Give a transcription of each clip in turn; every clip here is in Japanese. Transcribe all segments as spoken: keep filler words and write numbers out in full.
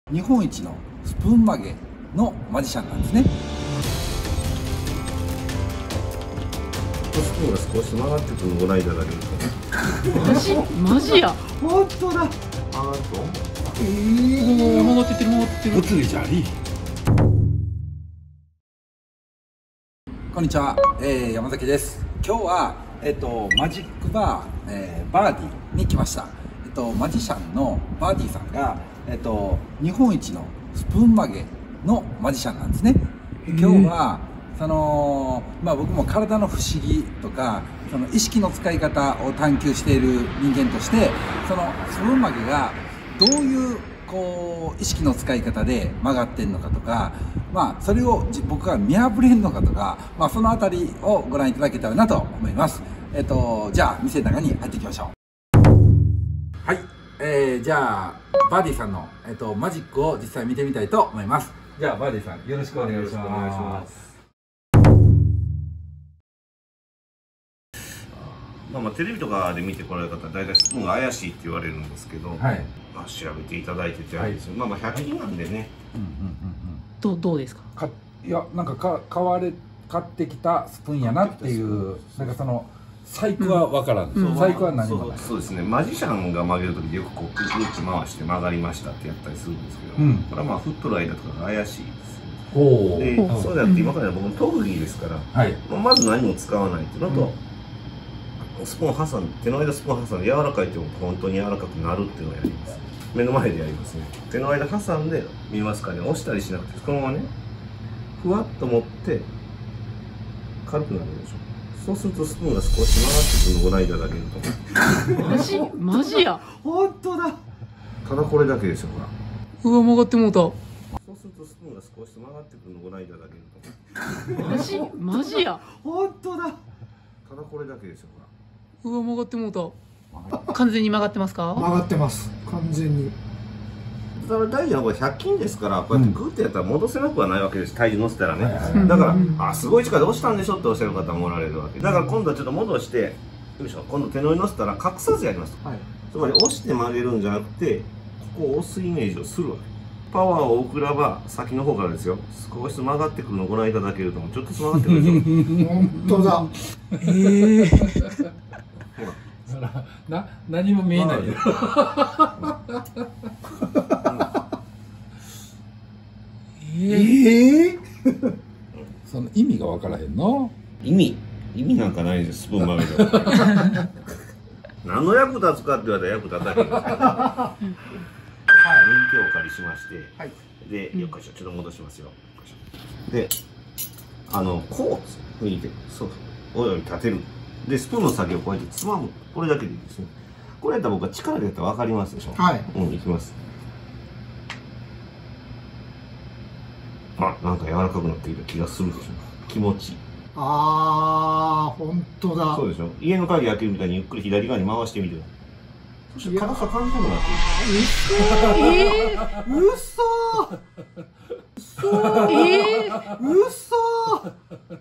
日本一のスプーン曲げのマジシャンなんですね。 スプーンが少し曲がってくるのをご覧いただけると。 マジマジや。 本当だ。 曲がると。 ええー、 曲がってってる曲がってる。 物理じゃあり。こんにちは、えー、山崎です。今日はえっとマジックバー、えー、バーディに来ました。えっとマジシャンのバーディさんがえっと日本一のスプーン曲げのマジシャンなんですね。で今日はそのまあ僕も体の不思議とかその意識の使い方を探求している人間としてそのスプーン曲げがどういうこう意識の使い方で曲がってんのかとか、まあそれを僕が見破れるのかとか、まあそのあたりをご覧いただけたらなと思います。えっとじゃあ店の中に入っていきましょう。はい、えー、じゃあバーディさんのえっとマジックを実際見てみたいと思います。じゃあバーディさんよろしくお願いします。 まあまあテレビとかで見てこられる方は大体スプーンが怪しいって言われるんですけど、はい、まあ調べていただいててあれですよ、はい、まあまあひゃく均なんでね。 どうどうですか？ かいやなんかか買われ買ってきたスプーンやなっていうなんかその細工は分からんですよ。細工は何もない。 そうですね。マジシャンが曲げる時でよくこうクルクルって回して曲がりましたってやったりするんですけど、うん、これはまあ振っとる間とかが怪しいですよ。で、そうであって今から僕の特技ですから、はい、まず何も使わないっていうのと。うんスプーン挟んで手の間スプーン挟んで柔らかいっても本当に柔らかくなるっていうのをやります。目の前でやりますね。手の間挟んで見ますかね、押したりしなくてこのままねふわっと持って軽くなるでしょ。そうするとスプーンが少し曲がってくるのをご覧いただけると。 マジマジや。 本当だ。 ただこれだけですよ。ほらうわ曲がってもうた。 そうするとスプーンが少し曲がってくるのをご覧いただけると。 マジマジや。 本当だ。 ただこれだけですよ。ほらうわ曲がってもうた。完全に曲がってますか？ 曲がってます。完全に。 だから大事なのはひゃく均ですからこうやってグーってやったら戻せなくはないわけです。体重乗せたらね。だからあすごい力で押したんでしょっておっしゃる方もおられるわけだから今度はちょっと戻してよいしょ今度手の上に乗せたら隠さずやります、はい、つまり押して曲げるんじゃなくてここを押すイメージをするわけ。パワーを送らば先の方からですよ少しずつ曲がってくるのをご覧いただけるとちょっとずつ曲がってくるでしょ。 本当だ。ええーな何も見えないよ。ええその意味が分からへんの。 意味意味なんかないです。スプーン曲げて何の役立つかって言われたら役立たへん。右手をお借りしまして、はい、でよっこいしょちょっと戻しますよ。であのこう右手そうおより立てる。でスプーンの先をこうやってつまむ。これだけでいいですね。これやったら僕は力でやったら分かりますでしょ。はい。うん、いきます。あ、なんか柔らかくなってきた気がするでしょ。気持ちいい。 あー、本当だ。 そうでしょ。家の鍵開けるみたいにゆっくり左側に回してみて。そして硬さ感じなくなってる。うそー。うそー。えー。うそー。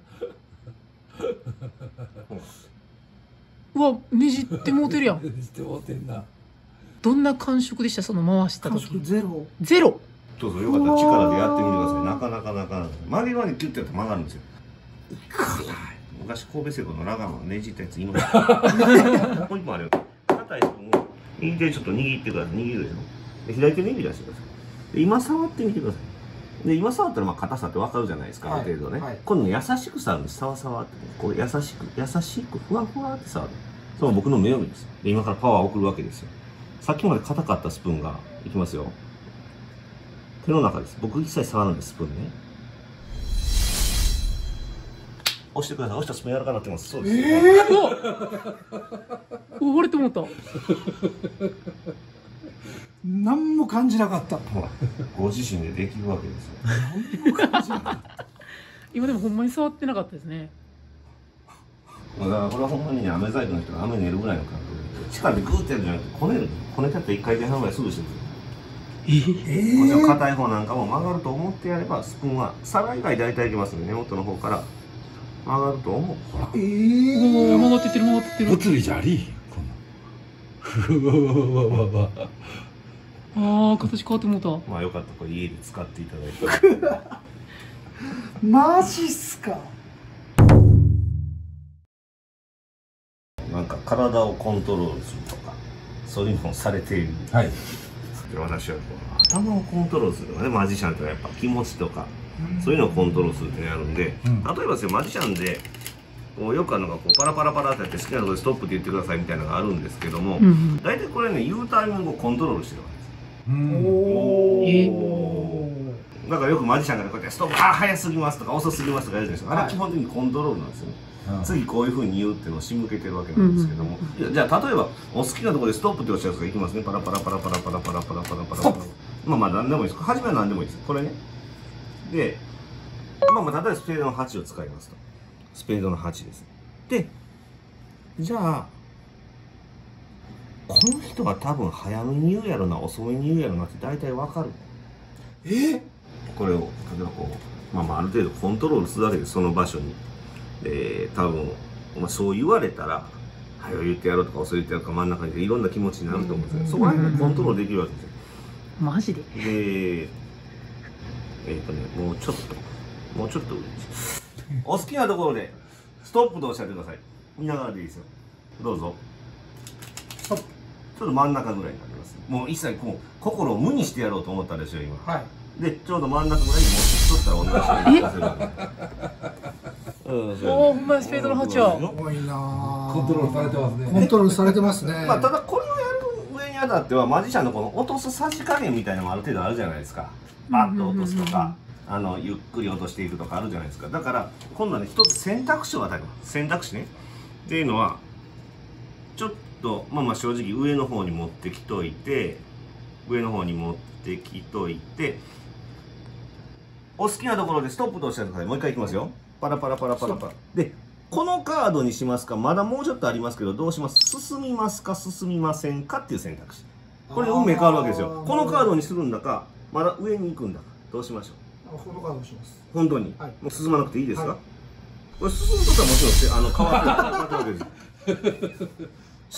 うわねじってもうてるやん。 ねじってもうてんな。 どんな感触でしたその回した時？ ゼロ。 ゼロ。 どうぞよかったら力でやってみてください。なかなかなかなか曲げる前にキュッてやったら曲がるんですよ。昔神戸製鋼のラガーマンねじったやつ今もう一本あるよ。硬いスプーンを右手ちょっと握ってください。握るでしょ。で左手握り出してください。で今触ってみてください。で今触ったらまあ硬さって分かるじゃないですか、ある程度ね、はい、今度優しく触るんです。触触ってこう優しく優しくふわふわって触る。その僕の目読みです。で今からパワーを送るわけですよ。さっきまで硬かったスプーンがいきますよ。手の中です。僕一切触らないスプーンね。押してください。押したスプーン柔らかくなってます。そうです。えー、うわ割れてもった。 何も感じなかった。 ご自身でできるわけですよ。 何も感じなかった。 今でもほんまに触ってなかったですね。 だからこれはほんまにね、飴細工の人が飴練るぐらいの感覚で力でグーってやるんじゃなくてこねる。こねたっていっかい転半ぐらいすぐしてるんですよ。えー、もちろん硬い方なんかも曲がると思ってやればスプーンは皿以外大体いけますので根元の方から曲がると思う。 えー、 曲がってってる曲がってってる。 物理じゃあり。こんな。うわわわわわ。 ああ、形変わってもうた。 まあよかったらこれ家で使っていただいてマジっすか。 なんか体をコントロールするとかそういうのをされている。 はい。 で私はこう頭をコントロールするのね、マジシャンってのはやっぱ気持ちとかそういうのをコントロールするってやるんで、うん、例えばですよ、マジシャンでこうよくあるのがこうパラパラパラってやって好きなところでストップって言ってくださいみたいなのがあるんですけども、うん、大体これね言うタイミングをコントロールしてるわけです。うん、おー、だからよくマジシャンがこうやってストップ、あー早すぎますとか遅すぎますとかやるじゃないですか。あれは基本的にコントロールなんですよね。うん、次こういうふうに言うっていうのを仕向けてるわけなんですけども、うん、じゃあ例えばお好きなところでストップっておっしゃる人がいきますね。パラパラパラパラパラパラパラパラパラパラ、まあまあ何でもいいです。初めは何でもいいです。これね。で、まあまあ例えばスペードのはちを使いますと。スペードのはちです。で、じゃあこの人は多分早めに言うやろな、遅めに言うやろなって大体わかる。え？これを例えばこう、まあまあある程度コントロールするわけです。その場所に。えー、多分、まあ、そう言われたら「早よ言ってやろう」とか「遅い言ってやろう」とか真ん中にいろんな気持ちになると思うんですけど、そこら辺もコントロールできるわけですよ。 マジで？で、 えっ、ー、とね、もうちょっともうちょっとお好きなところでストップとおっしゃってください。見ながらでいいですよ。どうぞ。ストップ。ちょっと真ん中ぐらいになります。もう一切こう心を無にしてやろうと思ったでしょ今。はい。でちょうど真ん中ぐらいに持ってきとったら同じようにさせるわけ。おお、ほんまやスペードのはちは。すごいな。 コントロールされてますね。 コントロールされてますね。 まあただこれをやる上にあたってはマジシャンのこの落とすさじ加減みたいなのもある程度あるじゃないですか。パッと落とすとか、あのゆっくり落としていくとかあるじゃないですか。だから今度はね一つ選択肢を与えます。選択肢ね。っていうのはちょっとまあまあ正直上の方に持ってきといて、上の方に持ってきといて、お好きなところでストップとおっしゃってください。もう一回いきますよ。パラパラパラパラパラ。で、このカードにしますか、まだもうちょっとありますけど、どうします？進みますか、進みませんかっていう選択肢。これで運命変わるわけですよ。このカードにするんだか、まだ上に行くんだか、どうしましょう？ このカードにします。 本当に、はい、もう進まなくていいですか？はい、これ進むことはもちろんあの変わってるわけです。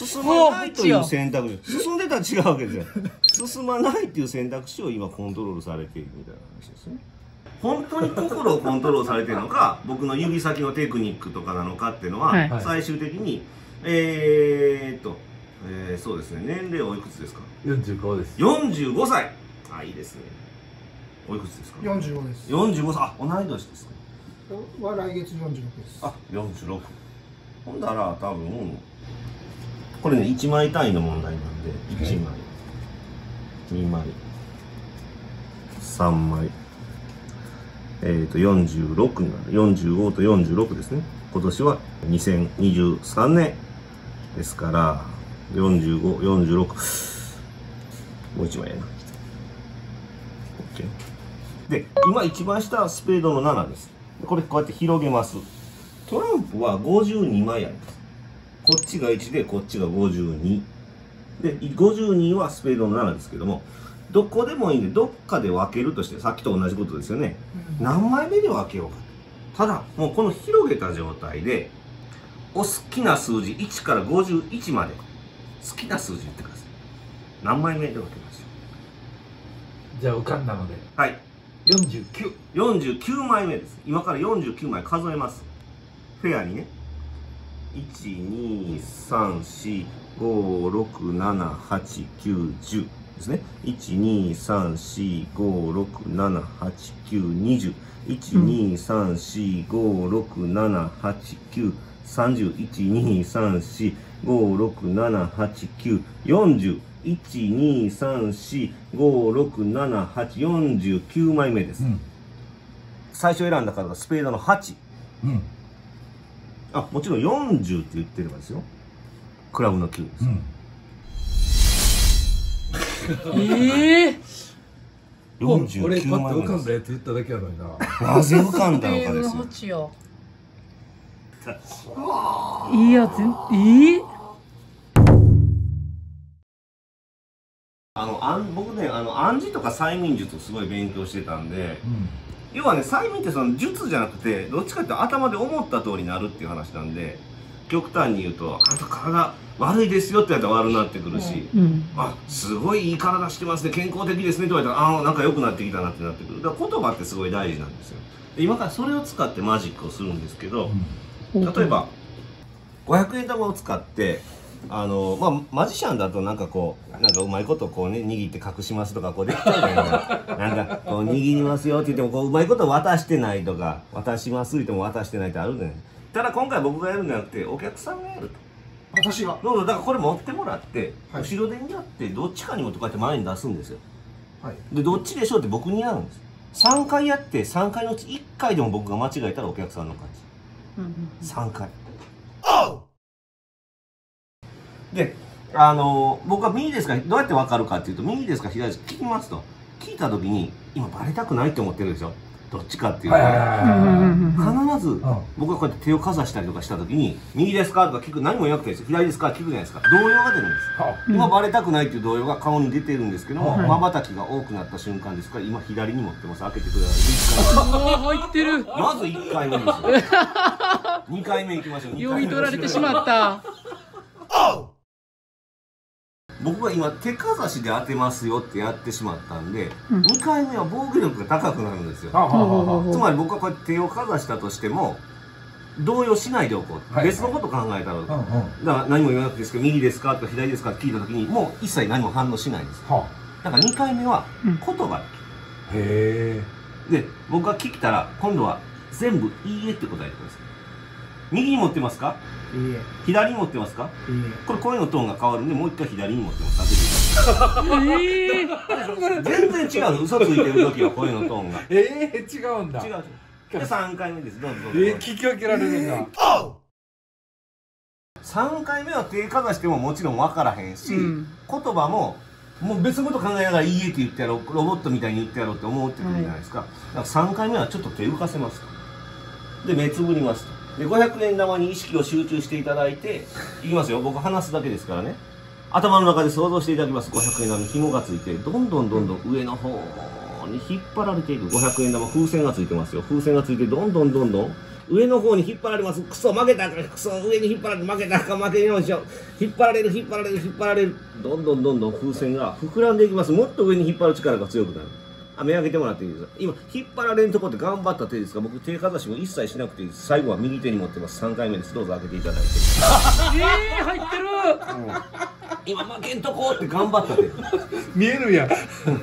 進まないという選択肢、進んでたら違うわけですよ。進まないっていう選択肢を今コントロールされているみたいな話ですね。本当に心をコントロールされてるのか、僕の指先のテクニックとかなのかっていうのは、はい、最終的にえー、っと、えー、そうですね、年齢おいくつですか？ よんじゅうごです。 よんじゅうごさい。あ、いいですね。おいくつですか？ よんじゅうごです。 よんじゅうごさい。あ、同い年ですか？ は来月よんじゅうろくです。 あ、よんじゅうろく。ほんだら多分これねいちまい単位の問題なんで、いちまい、にまい、さんまい、えっとよんじゅうろくになる。よんじゅうごとよんじゅうろくですね。今年はにせんにじゅうさんねんですから、よんじゅうご、よんじゅうろく、もういちまいやな。OK。で、今一番下はスペードのななです。これこうやって広げます。トランプはごじゅうにまいあります。こっちがいちで、こっちがごじゅうに。で、ごじゅうにはスペードのななですけども、どこでもいいんで、どっかで分けるとして、さっきと同じことですよね。何枚目で分けようか。ただ、もうこの広げた状態で、お好きな数字いちからごじゅういちまで、好きな数字言ってください。何枚目で分けましょう。じゃあ浮かんだので。 はい。 よんじゅうきゅう。 よんじゅうきゅうまいめです。今からよんじゅうきゅうまい数えます。フェアにね。いち、に、さん、し、ご、ろく、なな、はち、きゅう、じゅうですね。いち、に、さん、し、ご、ろく、なな、はち、きゅう、にじゅう。いち、に、さん、し、ご、ろく、なな、はち、きゅう、さんじゅう。いち、に、さん、し、ご、ろく、なな、はち、きゅう、よんじゅう。いち、に、さん、し、ご、ろく、なな、はち、よんじゅうきゅうまいめです。うん、最初選んだカードがスペードのはち。うん、あ、もちろんよんじゅうって言ってればですよ。クラブのきゅうです。うん、ええー、よんじゅうきゅうまいめです。俺パッと浮かんだやつ言っただけやのにな。なぜ浮かんだのかですよ。 いや、全ええーあのあん僕ねあの暗示とか催眠術をすごい勉強してたんで、うん、要はね催眠ってその術じゃなくてどっちかっていうと頭で思った通りになるっていう話なんで、 極端に言うとあなた体悪いですよってやったら悪くなってくるし、 うん、 あすごいいい体してますね健康的ですねと言われたらああなんか良くなってきたなってなってくる。だから言葉ってすごい大事なんですよ。今からそれを使ってマジックをするんですけど、うん、例えばごひゃくえん玉を使ってあのまあマジシャンだとなんかこうなんかうまいことこうね握って隠しますとかこうできたじゃないですか。なんかこう握りますよって言ってもこううまいこと渡してないとか渡しますって言っても渡してないってあるじゃない。ただ今回僕がやるんじゃなくてお客さんがやると。 私が。 どうぞだからこれ持ってもらって、 はい、 後ろ手にやってどっちかに持ってこうやって前に出すんですよ。 はい、でどっちでしょうって僕にやるんです。さんかいやってさんかいのうちいっかいでも僕が間違えたらお客さんの勝ち。うん、さんかい。で、あのー、僕は右ですかどうやって分かるかっていうと右ですか左ですか聞きますと聞いた時に今バレたくないって思ってるでしょ。どっちかっていうと必ず僕がこうやって手をかざしたりとかした時に「右ですか?」とか聞く何も言わなくていいです左ですか聞くじゃないですか動揺が出るんです、うん、今バレたくないっていう動揺が顔に出てるんですけどもまばたきが多くなった瞬間ですから今左に持ってます開けてください。 入ってる。 まずいっかいめですよ。にかいめいきましょう。 読み取られてしまった。 僕が今手かざしで当てますよってやってしまったんで、うん、にかいめは防御力が高くなるんですよ。つまり僕はこうやって手をかざしたとしても動揺しないでおこう、はい、別のこと考えたら、うんうん、だから何も言わなくていいですけど右ですかとか左ですかって聞いた時にもう一切何も反応しないんです、はあ、だからにかいめは言葉、うん、へえで僕が聞いたら今度は全部「いいえ」って答えてください。右に持ってますか？いいえ。左に持ってますか？いいえ。これ声のトーンが変わるんでもう一回左に持ってます。えー、全然違うの。嘘ついてる時は声のトーンが。 ええー、違うんだ。 違う。でさんかいめです。どうぞどうぞ。 えー、聞き分けられるんだ。えー、 さんかいめは手かざしてももちろん分からへんし、うん、言葉ももう別のこと考えながら「いいえ」って言ってやろうロボットみたいに言ってやろうって思ってくるじゃないですか。だからさんかいめはちょっと手浮かせますと。で目つぶりますと。でごひゃくえん玉に意識を集中していただいていきますよ。僕話すだけですからね。頭の中で想像していただきます。ごひゃくえん玉に紐がついてどんどんどんどん上の方に引っ張られているごひゃくえん玉風船がついてますよ。風船がついてどんどんどんどん上の方に引っ張られます。クソ負けたからクソ上に引っ張られて負けたか負けようしよう引っ張られる引っ張られる引っ張られるどんどんどんどん風船が膨らんでいきます。もっと上に引っ張る力が強くなる。あ、目開けてもらっていいですか。今引っ張られるところって頑張った手ですが僕手かざしも一切しなくていいです。最後は右手に持ってます。さんかいめです。どうぞ開けていただいて。 えー、入ってる、うん、 今負けんとこって頑張った手見えるやん。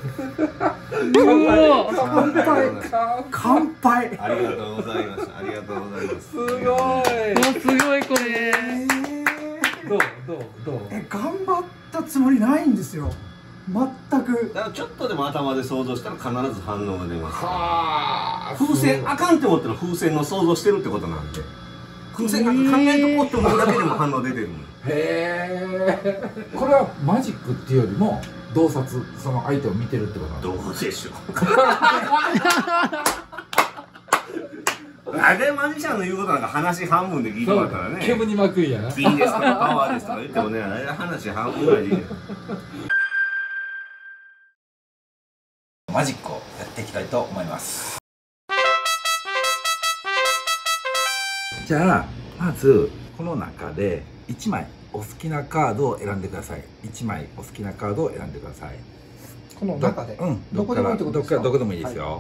乾杯乾杯。 ありがとうございます。ありがとうございます。 すごい。 もうすごいこれ。 どうどうどう。 え頑張ったつもりないんですよ。全く。 だからちょっとでも頭で想像したら必ず反応が出ます。はあ。風船あかんって思ったら風船の想像してるってことなんで。風船なんか考えとこうって思うだけでも反応出てるの。 へえ。これはマジックっていうよりも洞察、その相手を見てるってことなんですか。 どうでしょう。あれマジシャンの言うことなんか話半分で聞いてもらったらね。 煙に巻くんやな。 いいですかパワーですとか言ってもね、あれ話半分ぐらいでいいね。 マジックをやっていきたいと思います。じゃあまずこの中でいちまいお好きなカードを選んでください。いちまいお好きなカードを選んでください。 この中で、 うん、どこでもいいってことですか。どこでもいいですよ。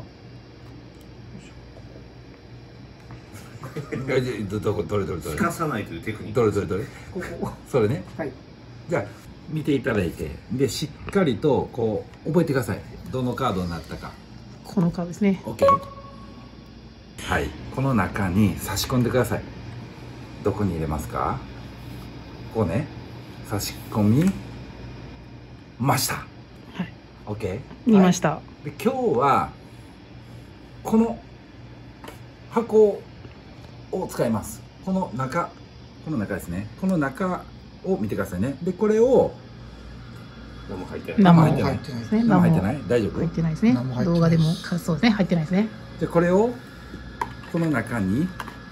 はい、どどこどれどれどれ。 聞かさないというテクニック。 どれどれどれ。 ここ。 それね。 はい。 じゃあ見ていただいて、でしっかりとこう覚えてください。どのカードになったか。 このカードですね。 オッケー。はい、この中に差し込んでください。どこに入れますか。こうね、差し込みました。はい。オッケー。 見ました。 で今日はこの箱を使います。この中、この中ですね。この中を見てくださいね。でこれを何も入ってない。 何も入ってないですね。 何も入ってない。大丈夫？ 入ってないですね。動画でもそうですね。入ってないですね。 じゃあこれをこの中に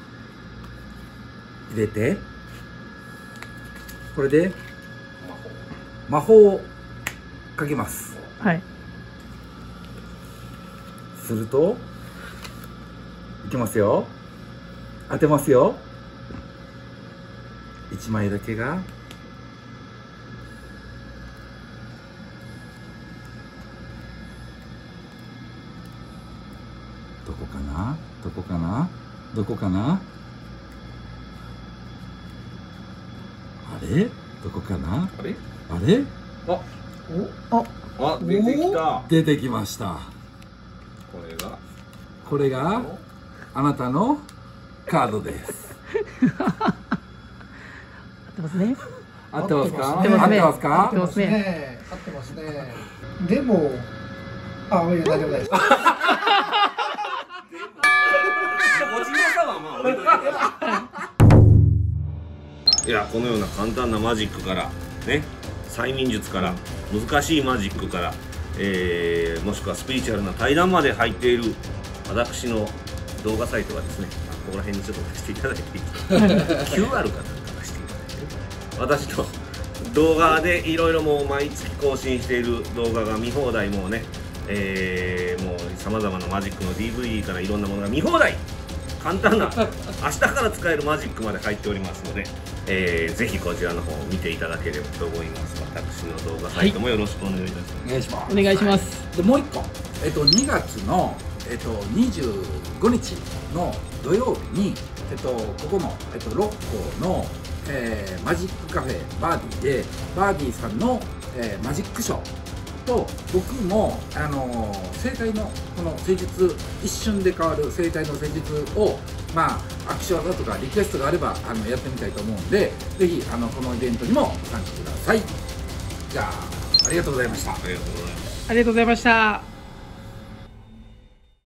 入れて、これで魔法をかけます。 はい。 するといきますよ。当てますよ。 いちまいだけがどこかなどこかなどこかなあれどこかなあれあれあああ出てきた。 出てきました。 これがこれがあなたのカードです。 合ってますね。 合ってますか？ 合ってますね合ってますか？ 合ってますね。 ね合ってますね。でも、あ、いや大丈夫です。 ごちのさはまあ置いといて。いやこのような簡単なマジックからね、催眠術から難しいマジックから、えー、もしくはスピリチュアルな対談まで入っている私の動画サイトがですね、ここら辺にちょっと出していただいてキューアール かなんか出していただいて、私の動画でいろいろもう毎月更新している動画が見放題、もうね、えー、もうさまざまなマジックの ディーブイディー からいろんなものが見放題、簡単な明日から使えるマジックまで入っておりますので、えー、ぜひこちらの方を見ていただければと思います。私の動画サイトもよろしくお願いいたします。 お願いします。 お願いします。 でもう一個、えっとにがつのえっとにじゅうごにちの土曜日にえっとここのえっと六甲の、えー、マジックカフェバーディでバーディさんの、えー、マジックショーと、僕もあのー、生体のこの施術、一瞬で変わる生体の施術をまあ握手技とかリクエストがあればあのやってみたいと思うんで、ぜひあのこのイベントにもご参加ください。じゃあありがとうございました。 ありがとうございます。 ありがとうございました。